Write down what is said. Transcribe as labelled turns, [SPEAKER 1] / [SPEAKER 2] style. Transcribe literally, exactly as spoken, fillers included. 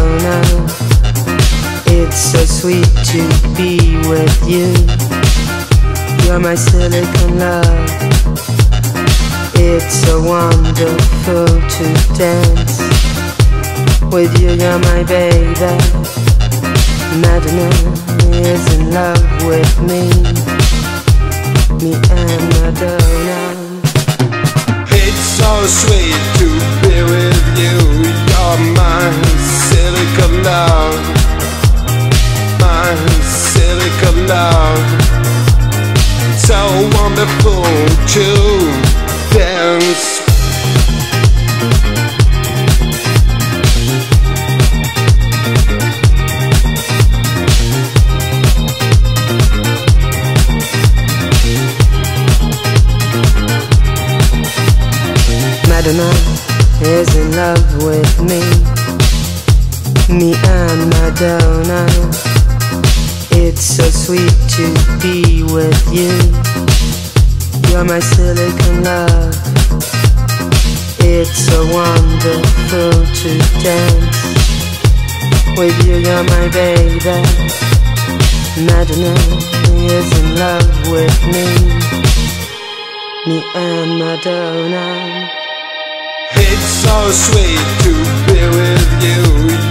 [SPEAKER 1] Madonna. It's so sweet to be with you. You're my silicon love. It's so wonderful to dance with you. You're my baby. Madonna is in love with me. Me and Madonna.
[SPEAKER 2] It's so sweet to be with you. You're my silicon love. My silicon love. So wonderful to dance.
[SPEAKER 1] Madonna is in love with me. Me and Madonna. It's so sweet to be with you. You're my silicon love. It's so wonderful to dance with you. You're my baby. Madonna is in love with me. Me and Madonna.
[SPEAKER 2] It's so sweet to be with you.